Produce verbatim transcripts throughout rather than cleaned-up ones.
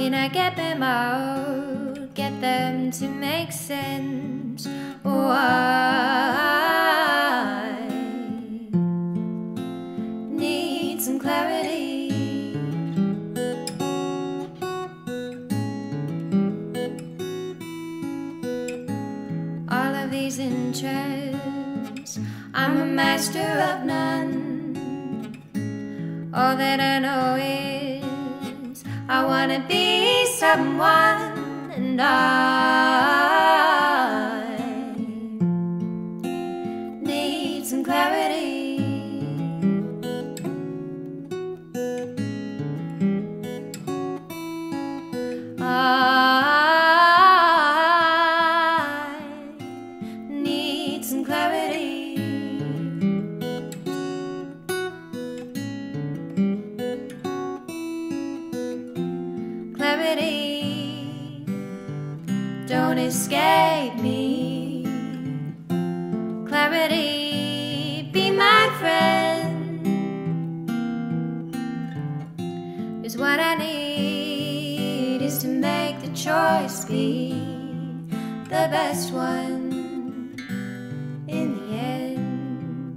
can I get them out, get them to make sense? Oh, I need some clarity. All of these interests, I'm a master of none. All that I know is I wanna be someone, and I need some clarity. I need some clarity. Clarity, don't escape me. Clarity, be my friend. 'Cause what I need is to make the choice be the best one in the end.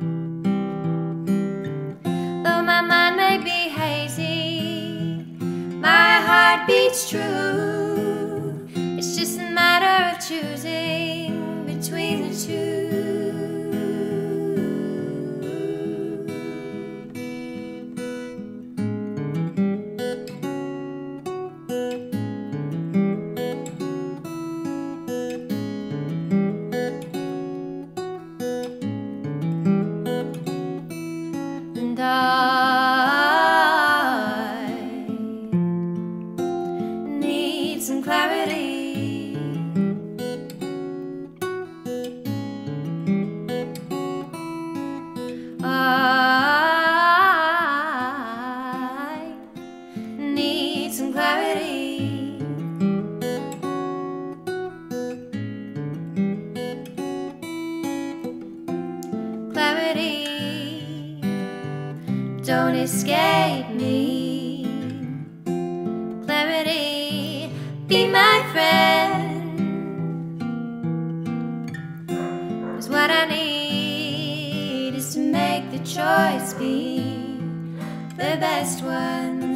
Though my mind may be hazy, my heart beats true. It's just a matter of choosing between the two. And I some clarity. I need some clarity. Clarity, don't escape me. Clarity, be my friend. 'Cause what I need is to make the choice be the best one.